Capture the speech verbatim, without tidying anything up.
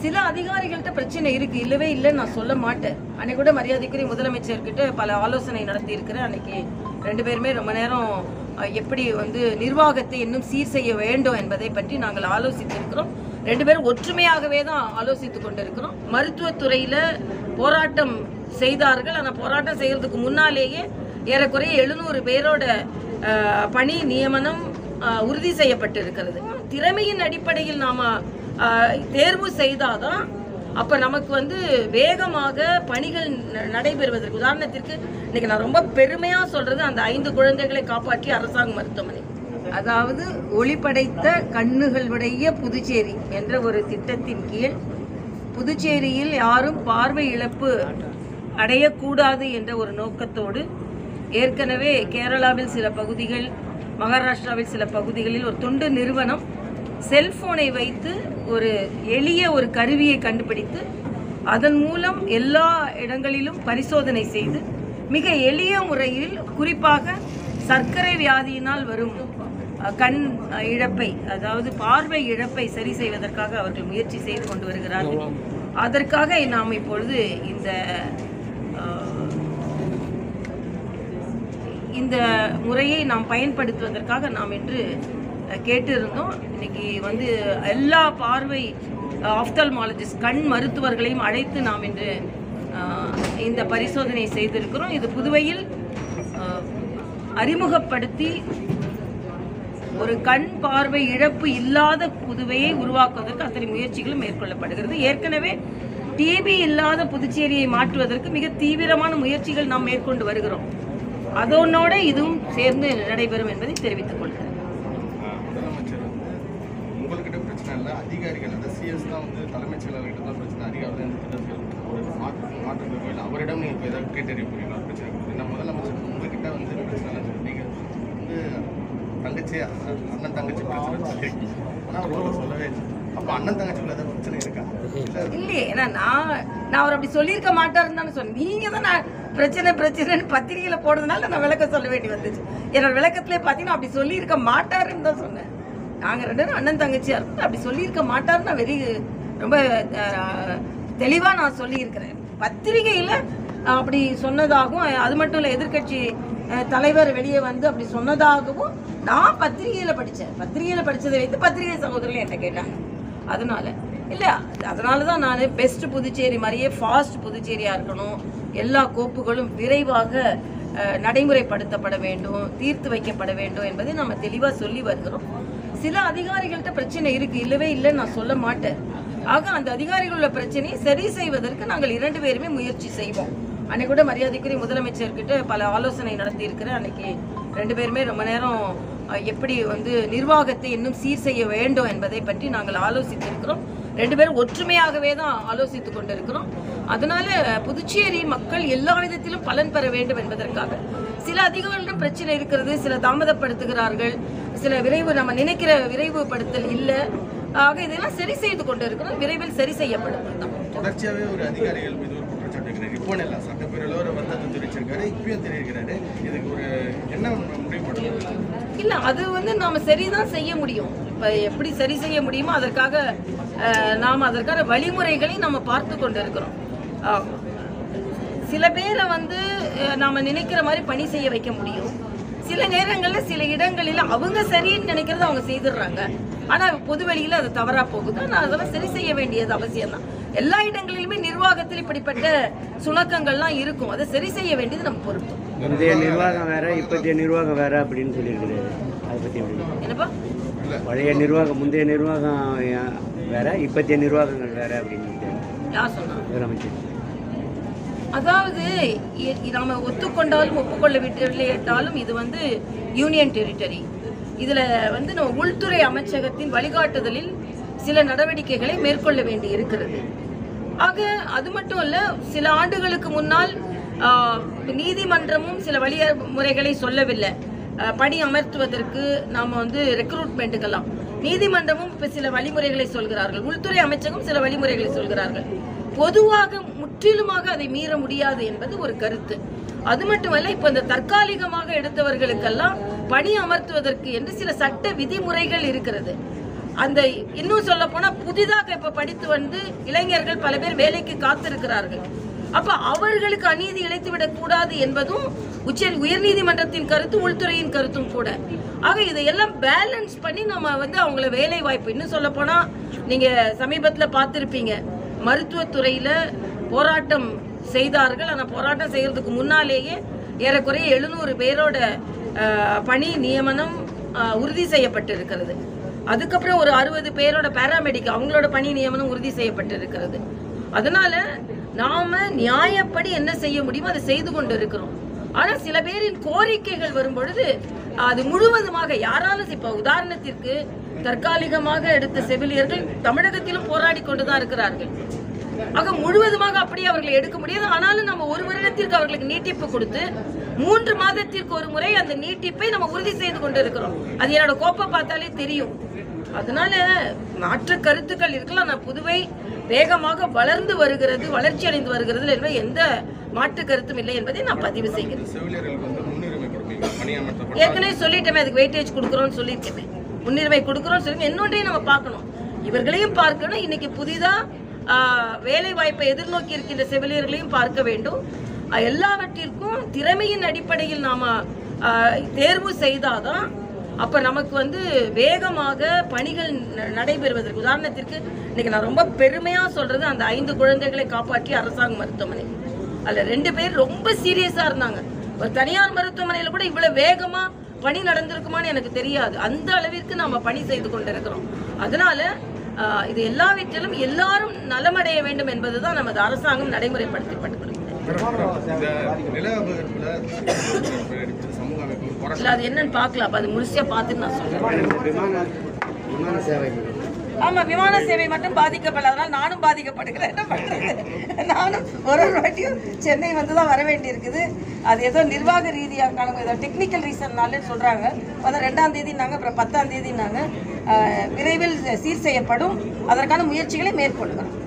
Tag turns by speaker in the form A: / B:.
A: சில அதிகாரிகள்கிட்ட பிரச்சனை இருக்கு, இல்லவே இல்லைன்னு நான் சொல்ல மாட்டேன். அன்னைக்கு கூட மரியாதைக்குரிய முதலமைச்சர்கிட்ட பல ஆலோசனை நடத்தி இருக்கிறேன். அன்னைக்கு ரெண்டு பேருமே ரொம்ப நேரம் எப்படி வந்து நிர்வாகத்தை இன்னும் சீர் செய்ய வேண்டும் என்பதை பற்றி நாங்கள் ஆலோசித்திருக்கிறோம். ரெண்டு பேரும் ஒற்றுமையாகவே தான் ஆலோசித்துக் கொண்டிருக்கிறோம். மருத்துவத்துறையில போராட்டம் செய்தார்கள். ஆனால் போராட்டம் செய்யறதுக்கு முன்னாலேயே ஏறக்குறைய எழுநூறு பேரோட பணி நியமனம் உறுதி செய்யப்பட்டிருக்கிறது. திறமையின் அடிப்படையில் நாம தேர்வு செய்தாதான் அப்ப நமக்கு வந்து வேகமாக பணிகள் நடைபெறுவதற்கு. உதாரணத்திற்கு இன்னைக்கு நான் ரொம்ப பெருமையா சொல்றது அந்த ஐந்து குழந்தைகளை காப்பாற்றி அரசாங்க மருத்துவமனை, அதாவது ஒளிப்படைத்த கண்ணுகளுடைய புதுச்சேரி என்ற ஒரு திட்டத்தின் கீழ் புதுச்சேரியில் யாரும் பார்வை இழப்பு அடையக்கூடாது என்ற ஒரு நோக்கத்தோடு ஏற்கனவே கேரளாவில் சில பகுதிகள், மகாராஷ்டிராவில் சில பகுதிகளில் ஒரு தொண்டு நிறுவனம் செல்போனை வைத்து ஒரு எளிய ஒரு கருவியை கண்டுபிடித்து அதன் மூலம் எல்லா இடங்களிலும் பரிசோதனை செய்து மிக எளிய முறையில் குறிப்பாக சர்க்கரை வியாதியினால் வரும் கண் இழப்பை, அதாவது பார்வை இழப்பை சரி செய்வதற்காக அவர்கள் முயற்சி செய்து கொண்டு வருகிறார்கள். அதற்காக நாம் இப்பொழுது இந்த இந்த முறையை நாம் பயன்படுத்துவதற்காக நாம் இன்று கேட்டிருந்தோம். இன்னைக்கு வந்து எல்லா பார்வை ஆப்தல்மாலஜிஸ்ட் கண் மருத்துவர்களையும் அழைத்து நாம் இன்று இந்த பரிசோதனை செய்திருக்கிறோம். இது புதுவையில் அறிமுகப்படுத்தி ஒரு கண் பார்வை இழப்பு இல்லாத புதுவையை உருவாக்குவதற்கு அத்தனை முயற்சிகளும் மேற்கொள்ளப்படுகிறது. ஏற்கனவே டிபி இல்லாத புதுச்சேரியை மாற்றுவதற்கு மிக தீவிரமான முயற்சிகள் நாம் மேற்கொண்டு வருகிறோம். அதனோட இதுவும் சேர்ந்து நடைபெறும் என்பதை தெரிவித்துக் கொள்கிறேன்.
B: உங்கள்கிட்ட பிரச்சனை இல்லை, அதிகாரிகள் அந்த சிஎஸ் தான் வந்து தலைமைச் செயலாளர்கிட்ட தான் பிரச்சனை. அதிகாரிகள் ஒரு மாற்று மாற்று கோயில் அவரிடம் நீங்கள் இப்போ ஏதாவது கேட்டறிய போறீங்களா பிரச்சனை? இந்த முதலமைச்சர் உங்ககிட்ட வந்து பிரச்சனை இல்லை, நீங்கள் வந்து தங்கச்சி அண்ணன் தங்கச்சி பிரச்சனை சொல்லியிருக்கீங்க, ஆனால் அவர் சொல்லவே இல்லை. அப்போ அண்ணன் தங்கச்சிக்குள்ள ஏதாவது பிரச்சனை இருக்கா?
A: இல்லையே, ஏன்னா நான் நான் அவர் அப்படி சொல்லியிருக்க மாட்டாருன்னு தானே சொன்னேன். நீங்க தான் நான் பிரச்சனை பிரச்சனைன்னு பத்திரிகையில போடுறதுனால நான் விளக்கம் சொல்ல வேண்டி வந்துச்சு. என்னோட விளக்கத்திலே பார்த்தீங்கன்னா அப்படி சொல்லியிருக்க மாட்டாருன்னு தான் சொன்னேன். நாங்கள் ரெண்டு பேரும் அண்ணன் தங்கச்சியா இருக்கும், அப்படி சொல்லியிருக்க மாட்டாருன்னு நான் வெறி ரொம்ப தெளிவாக நான் சொல்லியிருக்கிறேன். பத்திரிகையில் அப்படி சொன்னதாகவும், அது மட்டும் இல்லை எதிர்கட்சி தலைவர் வெளியே வந்து அப்படி சொன்னதாகவும் நான் பத்திரிகையில் படித்தேன். பத்திரிகையில் படித்ததை வைத்து பத்திரிகை சகோதரர்கள் என்ன கேட்டாங்க. அதனால இல்லை, அதனால தான் நான் பெஸ்ட் புதுச்சேரி மாதிரியே ஃபாஸ்ட் புதுச்சேரியாக இருக்கணும், எல்லா கோப்புகளும் விரைவாக நடைமுறைப்படுத்தப்பட வேண்டும், தீர்த்து வைக்கப்பட வேண்டும் என்பதை நம்ம தெளிவாக சொல்லி வருகிறோம். சில அதிகாரிகள்கிட்ட பிரச்சனை இருக்கு, இல்லவே இல்லைன்னு நான் சொல்ல மாட்டேன். ஆக அந்த அதிகாரிகளோட பிரச்சனையை சரி செய்வதற்கு நாங்கள் இரண்டு பேருமே முயற்சி செய்வோம். அன்னைக்கு கூட மரியாதைக்குரிய முதலமைச்சர்கிட்ட பல ஆலோசனை நடத்தி இருக்கிறேன். அன்னைக்கு ரெண்டு பேருமே ரொம்ப நேரம் எப்படி வந்து நிர்வாகத்தை இன்னும் சீர் செய்ய வேண்டும் என்பதை பற்றி நாங்கள் ஆலோசித்திருக்கிறோம். ரெண்டு பேரும் ஒற்றுமையாகவே தான் ஆலோசித்துக் கொண்டிருக்கிறோம். அதனால புதுச்சேரி மக்கள் எல்லா விதத்திலும் பலன் பெற வேண்டும் என்பதற்காக சில அதிகாரிகளிடம் பிரச்சனை இருக்கிறது, சில தாமதப்படுத்துகிறார்கள், சில விரைவு நம்ம நினைக்கிற விரைவுபடுத்தல் இல்லை. ஆக இதெல்லாம் சரி செய்து கொண்டு இருக்கிறோம், விரைவில் சரி செய்யப்படும்.
B: தொடர்ச்சியாகவே ஒரு அதிகாரிகள் மீது ஒரு குற்றச்சாட்டு இருக்கிறார். இப்போ இல்லை, சட்டப்பேரவையில் ஒரு வருத்தத்தை தெரிவிச்சிருக்காரு, இப்பயும் தெரிவிக்கிறாரு. இதுக்கு ஒரு என்ன முடிவுபடுறது
A: இல்லை, அது வந்து நாம சரிதான் செய்ய முடியும். இப்போ எப்படி சரி செய்ய முடியுமோ அதற்காக நாம் அதற்கான வழிமுறைகளை நம்ம பார்த்து கொண்டு இருக்கிறோம். சில பேரை வந்து நாம நினைக்கிற மாதிரி பணி செய்ய வைக்க முடியும். சில நேரங்களில் சில இடங்களில் அவங்க சரின்னு நினைக்கிறத அவங்க செய்துடுறாங்க, ஆனால் பொதுவெளியில் அது தவறாக போகுது. ஆனால் அதெல்லாம் சரி செய்ய வேண்டியது அவசியம் தான். எல்லா இடங்களிலுமே நிர்வாகத்தில் இப்படிப்பட்ட சுணக்கங்கள்லாம் இருக்கும், அதை சரி செய்ய வேண்டியது நம்ம பொறுப்பு.
C: முந்தைய நிர்வாகம் வேற, இப்பத்திய நிர்வாகம் வேற அப்படின்னு சொல்லியிருக்கிறாரு. அதை பற்றி
A: என்னப்பா?
C: பழைய நிர்வாகம், முந்தைய நிர்வாகம் வேற, இப்பத்திய நிர்வாகங்கள் வேற அப்படின்னு
A: யார் சொன்னாங்க?
C: முதலமைச்சர்.
A: அதாவது நாம ஒத்துக்கொண்டாலும் ஒப்புக்கொள்ள விட்டாலும் இது வந்து யூனியன் டெரிட்டரி. இதுல வந்து நம்ம உள்துறை அமைச்சகத்தின் வழிகாட்டுதலில் சில நடவடிக்கைகளை மேற்கொள்ள வேண்டி இருக்கிறது. ஆக அது மட்டும் இல்ல, சில ஆண்டுகளுக்கு முன்னால் நீதிமன்றமும் சில வழிமுறைகளை சொல்லவில்லை. பணி அமர்த்துவதற்கு நாம வந்து ரெக்ரூட்மெண்ட்டுக்கெல்லாம் நீதிமன்றமும் இப்ப சில வழிமுறைகளை சொல்கிறார்கள், உள்துறை அமைச்சகம் சில வழிமுறைகளை சொல்கிறார்கள். பொதுவாக முற்றிலுமாக அதை மீற முடியாது என்பது ஒரு கருத்து. அது மட்டுமல்ல, இப்ப இந்த தற்காலிகமாக எடுத்தவர்களுக்கெல்லாம் பணி அமர்த்துவதற்கு என்று சில சட்ட விதிமுறைகள் இருக்கிறது. அந்த இன்னும் சொல்ல போனா புதிதாக இப்ப படித்து வந்து இளைஞர்கள் பல பேர் வேலைக்கு காத்திருக்கிறார்கள். அப்ப அவர்களுக்கு அநீதி இழைத்துவிடக் கூடாது என்பதும் உச்ச உயர்நீதிமன்றத்தின் கருத்து, உள்துறையின் கருத்தும் கூட. ஆக இதையெல்லாம் பேலன்ஸ் பண்ணி நம்ம வந்து அவங்கள வேலை வாய்ப்பு, இன்னும் சொல்ல போனா நீங்க சமீபத்துல பார்த்திருப்பீங்க, மருத்துவத்துறையில போராட்டம் செய்தார்கள். ஆனா போராட்டம் செய்யறதுக்கு முன்னாலேயே ஏறக்குறைய எழுநூறு பேரோட பணி நியமனம் உறுதி செய்யப்பட்டிருக்கிறது. அதுக்கப்புறம் ஒரு அறுபது பேரோட பேராமெடிக் அவங்களோட பணி நியமனம் உறுதி செய்யப்பட்டிருக்கிறது. அதனால நாம நியாயப்படி என்ன செய்ய முடியுமோ அதை செய்து கொண்டு இருக்கிறோம். ஆனா சில பேரின் கோரிக்கைகள் வரும் பொழுது அது முழுவதுமாக யாராலும், இப்ப உதாரணத்திற்கு தற்காலிகமாக எடுத்த செவிலியர்கள் தமிழகத்திலும் போராடி கொண்டுதான் இருக்கிறார்கள். ஆக முழுவதுமாக அப்படியே அவர்களை எடுக்க முடியாது. ஆனாலும் நம்ம ஒரு வருடத்திற்கு அவர்களுக்கு நீட்டிப்பு கொடுத்து மூன்று மாதத்திற்கு ஒரு முறை அந்த நீட்டிப்பை நம்ம உறுதி செய்து கொண்டு இருக்கிறோம். அது என்னோட கோப்பை பார்த்தாலே தெரியும். அதனால மாற்று கருத்துக்கள் இருக்கலாம். நான் புதுவை வேகமாக வளர்ந்து வருகிறது, வளர்ச்சி அடைந்து வருகிறது என்ற எந்த மாற்று கருத்தும் இல்லை என்பதை நான் பதிவு செய்கிறேன். ஏற்கனவே சொல்லிட்டேன், அதுக்கு வெயிட்டேஜ் கொடுக்குறோம்னு சொல்லியிருக்கேன், முன்னுரிமை கொடுக்குறோம்னு சொல்லி. இன்னொன்றையும் நம்ம பார்க்கணும், இவர்களையும் பார்க்கணும். இன்னைக்கு புதிதா வேலை வாய்ப்பை எதிர்நோக்கி இருக்கின்ற செவிலியர்களையும் பார்க்க வேண்டும். எல்லாவற்றிற்கும் திறமையின் அடிப்படையில் நாம தேர்வு செய்தாதான் அப்ப நமக்கு வந்து வேகமாக பணிகள் நடைபெறுவதற்கு. உதாரணத்திற்கு இன்னைக்கு நான் ரொம்ப பெருமையா சொல்றது, அந்த ஐந்து குழந்தைகளை காப்பாற்றி அரசாங்க மருத்துவமனை, அதுல ரெண்டு பேர் ரொம்ப சீரியஸா இருந்தாங்க. ஒரு தனியார் மருத்துவமனையில கூட இவ்வளவு வேகமா பணி நடந்திருக்குமான்னு எனக்கு தெரியாது. அந்த அளவிற்கு நாம பணி செய்து கொண்டிருக்கிறோம். அதனால இது எல்லாவற்றிலும் எல்லாரும் நலமடைய வேண்டும் என்பதுதான் நமது அரசாங்கம் நடைமுறைப்படுத்தப்பட்டு அது என்னன்னு பார்க்கலாம். அது முழுசா பார்த்துட்டு நான் சொல்றேன். ஆமா, விமான சேவை மட்டும் பாதிக்கப்படல, அதனால நானும் பாதிக்கப்படுகிறேன். என்ன பண்றது, நானும் ஒரு ஒரு வாட்டியும் சென்னை வந்து தான் வர வேண்டி இருக்குது. அது ஏதோ நிர்வாக ரீதியாக ஏதோ டெக்னிக்கல் ரீசன்னால சொல்றாங்க. அதான் ரெண்டாம் தேதினாங்க, அப்புறம் பத்தாம் தேதினாங்க. விரைவில் சீர் செய்யப்படும், அதற்கான முயற்சிகளை மேற்கொள்ளுகிறோம்.